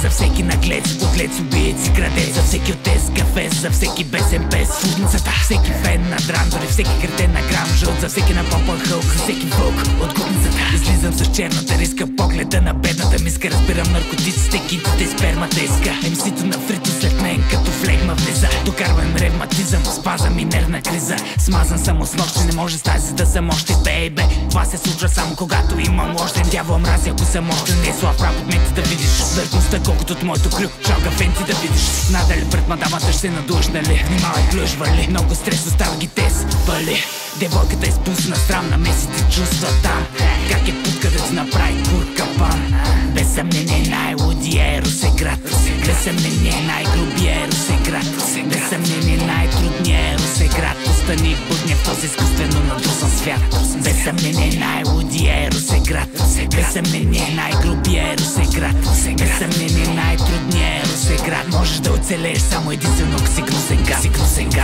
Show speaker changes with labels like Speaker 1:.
Speaker 1: За всеки наглец, подлец, убиец и крадец, за всеки отец кафе, за всеки бесен пес в удницата, всеки фен на драм, дори всеки кретен на грам жълт, за всеки напопан хълк, за всеки вълк от гудницата. Излизам с черната риска, погледа на бедната миска, разбирам наркотиците, китите, спермата иска. МС-то на фрито след мен като флегма влиза, докарвам ревматизъм, спазам и нервна криза. Смазан съм от нощ, не може с тази да съм още бейбе. Това се случва само когато имам лощен. Дявол мрази ако съм още не е слаб рап от менти да видиш върхността колкото от моето крю, шалга фенти да видиш. Надали пред мадамата ще се надуеш, нали? Внимавай, плюш, вали, много стрес, остава ги тез, пали. Девойката изпусна срам, намесите чувства там. Как е путка да ти направи куркапан. Без съмнение най-лудия е Русеград. Без съмнение най-грубия е Русеград. Без съмнение най-трудния е Русеград. Остани и будня в този изкуствено надусан свят. Без съмнение най-лудия е Русеград. Без съмнение най-грубия е Русеград. Без съмнение най-трудния е Русеград. Можеш да оцелееш само единствено ако си гнусен гад.